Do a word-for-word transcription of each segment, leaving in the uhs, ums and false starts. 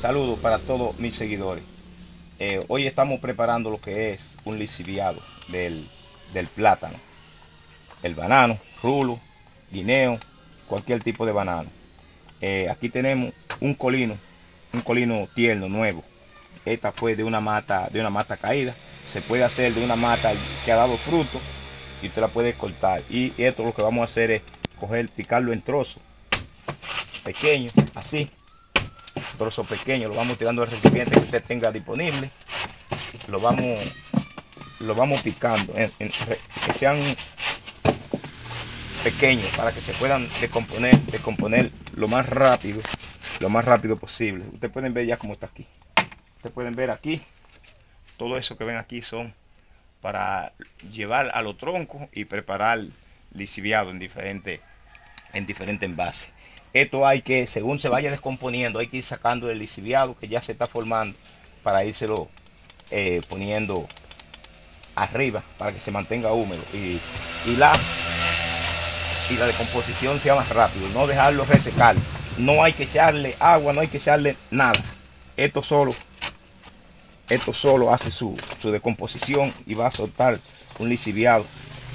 Saludos para todos mis seguidores. Eh, hoy estamos preparando lo que es un lisiviado del, del plátano, el banano, rulo, guineo, cualquier tipo de banano. Eh, aquí tenemos un colino, un colino tierno, nuevo. Esta fue de una mata, de una mata caída. Se puede hacer de una mata que ha dado fruto y usted la puede cortar. Y esto lo que vamos a hacer es coger, picarlo en trozos pequeños, así. Trozos pequeños, lo vamos tirando al recipiente que usted tenga disponible. Lo vamos, lo vamos picando, en, en, que sean pequeños para que se puedan descomponer, descomponer lo más rápido, lo más rápido posible. Ustedes pueden ver ya cómo está aquí. Ustedes pueden ver aquí, todo eso que ven aquí son para llevar a los troncos y preparar lisiviado en diferentes, en diferentes envases. Esto hay que, según se vaya descomponiendo, hay que ir sacando el lisiviado que ya se está formando para írselo eh, poniendo arriba para que se mantenga húmedo y, y, la, y la decomposición sea más rápido. No dejarlo resecar. No hay que echarle agua, no hay que echarle nada. Esto solo, esto solo hace su, su decomposición y va a soltar un lisiviado.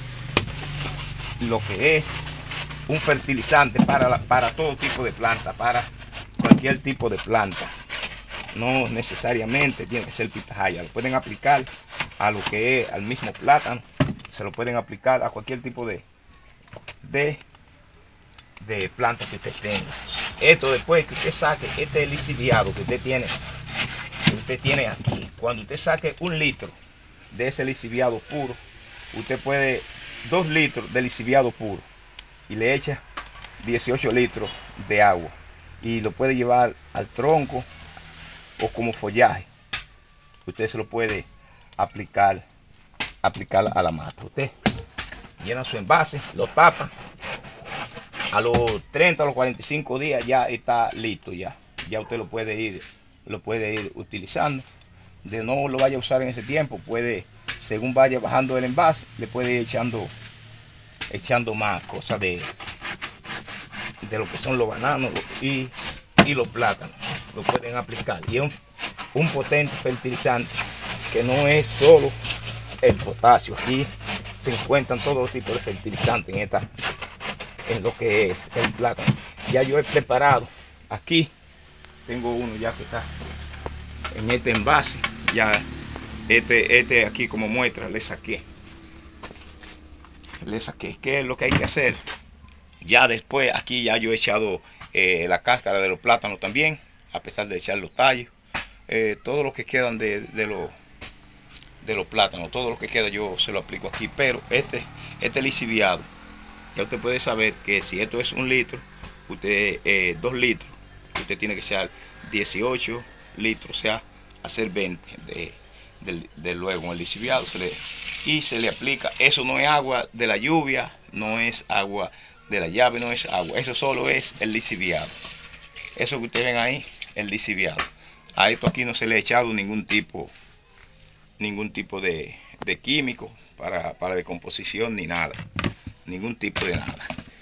Lo que es un fertilizante para, la, para todo tipo de planta, para cualquier tipo de planta. No necesariamente tiene que ser pitahaya. Lo pueden aplicar a lo que es al mismo plátano. Se lo pueden aplicar a cualquier tipo de, de, de planta que usted tenga. Esto después que usted saque este lisiviado que usted tiene, que usted tiene aquí. Cuando usted saque un litro de ese lisiviado puro, usted puede dos litros de lisiviado puro y le echa dieciocho litros de agua y lo puede llevar al tronco o como follaje. Usted se lo puede aplicar aplicar a la mata. Usted llena su envase, lo tapa, a los treinta a los cuarenta y cinco días ya está listo. Ya ya usted lo puede ir lo puede ir utilizando. De no lo vaya a usar en ese tiempo, puede, según vaya bajando el envase, le puede ir echando echando más cosas de, de lo que son los bananos y, y los plátanos. Lo pueden aplicar. Y es un, un potente fertilizante que no es solo el potasio. Aquí se encuentran todos los tipos de fertilizantes en, esta, en lo que es el plátano. Ya yo he preparado. Aquí tengo uno ya que está en este envase. Ya este, este aquí como muestra le saqué. Le saqué. ¿Qué es lo que hay que hacer? Ya después aquí ya yo he echado eh, la cáscara de los plátanos también, a pesar de echar los tallos. Eh, todo lo que quedan de, de, los, de los plátanos, todo lo que queda yo se lo aplico aquí. Pero este, este lisiviado, ya usted puede saber que si esto es un litro, usted eh, dos litros, usted tiene que echar dieciocho litros, o sea, hacer veinte de, de, de luego en el lisiviado se le, y se le aplica. Eso no es agua de la lluvia, no es agua de la llave, no es agua, eso solo es el lisiviado. Eso que ustedes ven ahí, el lisiviado. A esto aquí no se le ha echado ningún tipo ningún tipo de, de químico para, para decomposición ni nada, ningún tipo de nada.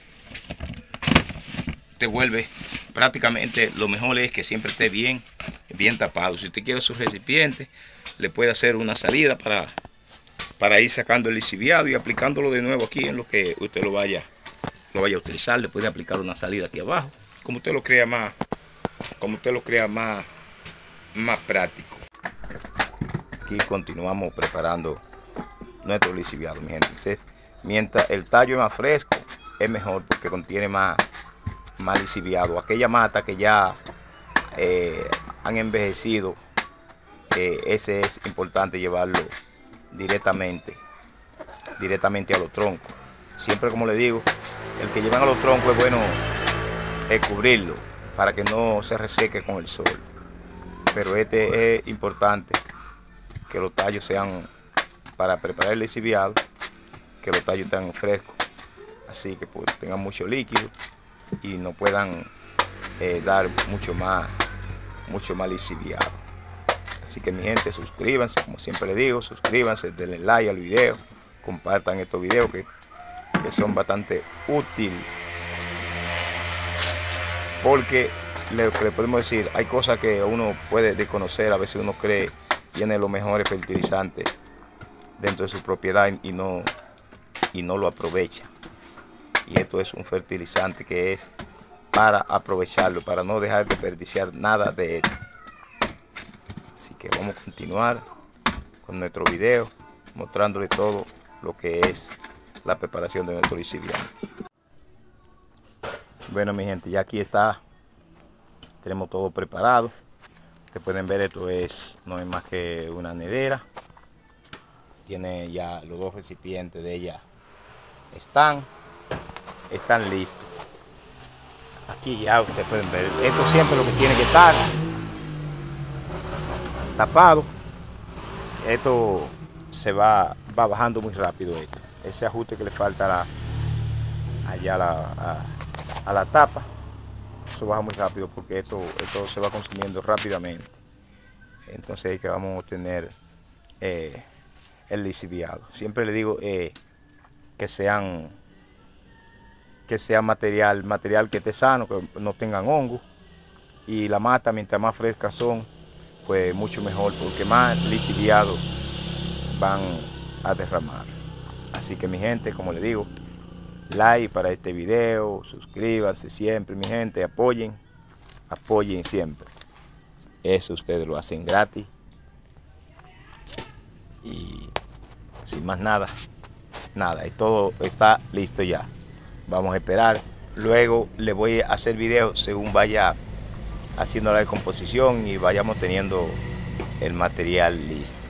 Te vuelve prácticamente, lo mejor es que siempre esté bien bien tapado. Si usted quiere su recipiente, le puede hacer una salida para, para ir sacando el lisiviado y aplicándolo de nuevo aquí en lo que usted lo vaya, lo vaya a utilizar. Le puede aplicar una salida aquí abajo, como usted lo crea más, como usted lo crea más, más práctico. Aquí continuamos preparando nuestro lisiviado, mi gente. Entonces, mientras el tallo es más fresco, es mejor porque contiene más, más lisiviado. Aquella mata que ya eh, han envejecido, eh, ese es importante llevarlo directamente directamente a los troncos. Siempre, como le digo, el que llevan a los troncos es bueno es cubrirlo para que no se reseque con el sol. Pero este es importante que los tallos sean, para preparar el lisiviado, que los tallos estén frescos, así que pues, tengan mucho líquido y no puedan eh, dar mucho más mucho más lisiviado. Así que mi gente, suscríbanse, como siempre les digo, suscríbanse, denle like al video, compartan estos videos que, que son bastante útiles, porque le, le podemos decir, hay cosas que uno puede desconocer, a veces uno cree tiene los mejores fertilizantes dentro de su propiedad y no, y no lo aprovecha. Y esto es un fertilizante que es para aprovecharlo, para no dejar de desperdiciar nada de él. Así que vamos a continuar con nuestro video, mostrándole todo lo que es la preparación de nuestro lixiviado. Bueno, mi gente, ya aquí está, tenemos todo preparado. Ustedes pueden ver, esto es no es más que una nevera. Tiene ya los dos recipientes de ella, están están listos. Aquí ya ustedes pueden ver, esto siempre lo que tiene que estar tapado. Esto se va, va bajando muy rápido esto. Ese ajuste que le falta a la, allá a la, a, a la tapa, eso baja muy rápido porque esto, esto se va consumiendo rápidamente. Entonces ahí que vamos a obtener eh, el lixiviado. Siempre le digo eh, que sean que sea material, material que esté sano, que no tengan hongo. Y la mata, mientras más frescas son, pues mucho mejor, porque más lixiviado van a derramar. Así que mi gente, como le digo, like para este video, suscríbanse siempre, mi gente, apoyen, apoyen siempre. Eso ustedes lo hacen gratis. Y sin más nada, nada, y todo está listo ya. Vamos a esperar. Luego le voy a hacer videos según vaya haciendo la decomposición y vayamos teniendo el material listo.